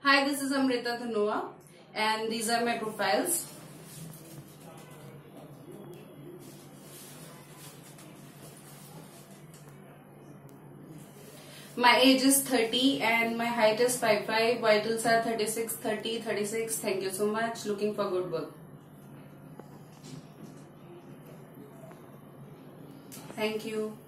Hi, this is Amrita dhanoa, and these are my profiles. My age is 30 and my height is 5'5". Vitals are 36, 30, 36. Thank you so much. Looking for good work. Thank you.